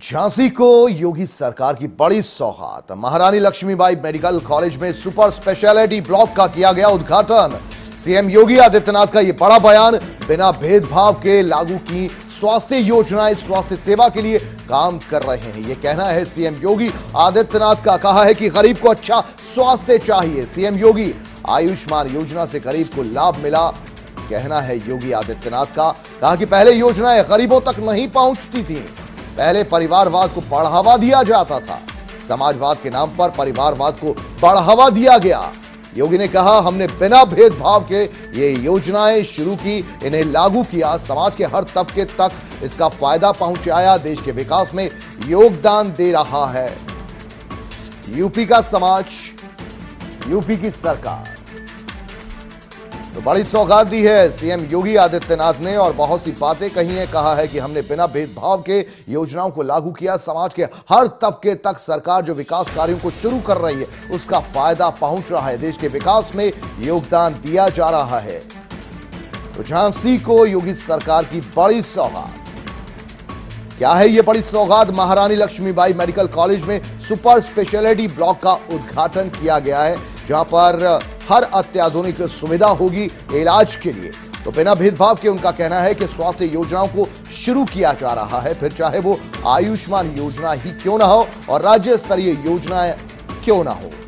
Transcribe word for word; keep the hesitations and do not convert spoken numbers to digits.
झांसी को योगी सरकार की बड़ी सौगात। महारानी लक्ष्मीबाई मेडिकल कॉलेज में सुपर स्पेशलिटी ब्लॉक का किया गया उद्घाटन। सीएम योगी आदित्यनाथ का यह बड़ा बयान, बिना भेदभाव के लागू की स्वास्थ्य योजनाएं स्वास्थ्य सेवा के लिए काम कर रहे हैं। यह कहना है सीएम योगी आदित्यनाथ का। कहा है कि गरीब को अच्छा स्वास्थ्य चाहिए। सीएम योगी, आयुष्मान योजना से गरीब को लाभ मिला, कहना है योगी आदित्यनाथ का। कहा कि पहले योजनाएं गरीबों तक नहीं पहुंचती थी, पहले परिवारवाद को बढ़ावा दिया जाता था, समाजवाद के नाम पर परिवारवाद को बढ़ावा दिया गया। योगी ने कहा, हमने बिना भेदभाव के ये योजनाएं शुरू की, इन्हें लागू किया, समाज के हर तबके तक इसका फायदा पहुंचाया, देश के विकास में योगदान दे रहा है यूपी का समाज, यूपी की सरकार। तो बड़ी सौगात दी है सीएम योगी आदित्यनाथ ने और बहुत सी बातें कही हैं। कहा है कि हमने बिना भेदभाव के योजनाओं को लागू किया, समाज के हर तबके तक सरकार जो विकास कार्यों को शुरू कर रही है उसका फायदा पहुंच रहा है, देश के विकास में योगदान दिया जा रहा है। तो झांसी को योगी सरकार की बड़ी सौगात। क्या है ये बड़ी सौगात? महारानी लक्ष्मीबाई मेडिकल कॉलेज में सुपर स्पेशलिटी ब्लॉक का उद्घाटन किया गया है, जहां पर हर अत्याधुनिक सुविधा होगी इलाज के लिए। तो बिना भेदभाव के उनका कहना है कि स्वास्थ्य योजनाओं को शुरू किया जा रहा है, फिर चाहे वो आयुष्मान योजना ही क्यों ना हो और राज्य स्तरीय योजनाएं क्यों ना हो।